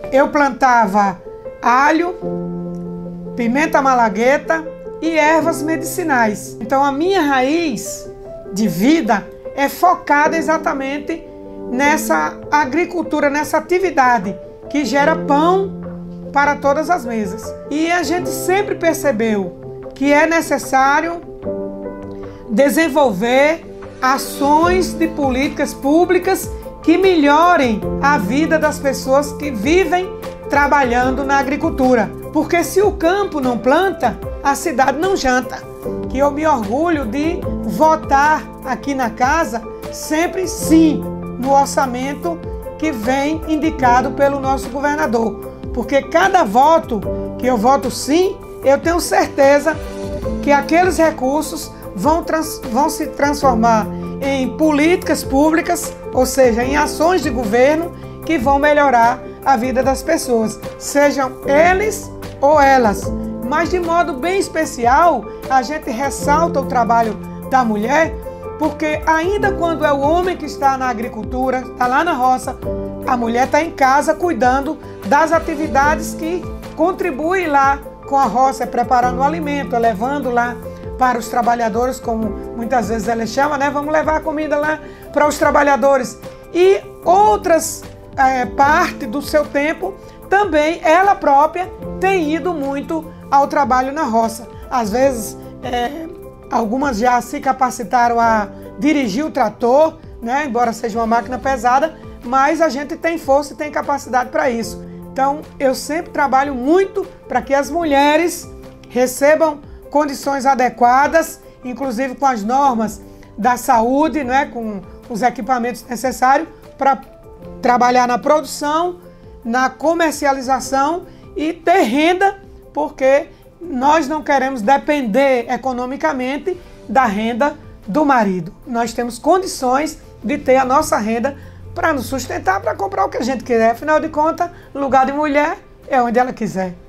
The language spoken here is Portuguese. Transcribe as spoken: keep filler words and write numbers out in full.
eu plantava alho, pimenta malagueta e ervas medicinais. Então a minha raiz de vida é focada exatamente nessa agricultura, nessa atividade que gera pão para todas as mesas. E a gente sempre percebeu que é necessário desenvolver ações de políticas públicas que melhorem a vida das pessoas que vivem trabalhando na agricultura. Porque se o campo não planta, a cidade não janta. Que eu me orgulho de votar aqui na casa sempre sim no orçamento que vem indicado pelo nosso governador. Porque cada voto que eu voto sim, eu tenho certeza que aqueles recursos vão, trans, vão se transformar em políticas públicas, ou seja, em ações de governo que vão melhorar a vida das pessoas, sejam eles ou elas. Mas de modo bem especial, a gente ressalta o trabalho da mulher, porque ainda quando é o homem que está na agricultura, está lá na roça, a mulher está em casa cuidando das atividades que contribuem lá com a roça, preparando o alimento, levando lá para os trabalhadores, como muitas vezes ela chama, né? Vamos levar a comida lá para os trabalhadores. E outras é, parte do seu tempo, também ela própria tem ido muito ao trabalho na roça. Às vezes, é, algumas já se capacitaram a dirigir o trator, né? Embora seja uma máquina pesada, mas a gente tem força e tem capacidade para isso. Então, eu sempre trabalho muito para que as mulheres recebam condições adequadas, inclusive com as normas da saúde, né, com os equipamentos necessários para trabalhar na produção, na comercialização e ter renda, porque nós não queremos depender economicamente da renda do marido. Nós temos condições de ter a nossa renda para nos sustentar, para comprar o que a gente quiser. Afinal de contas, lugar de mulher é onde ela quiser.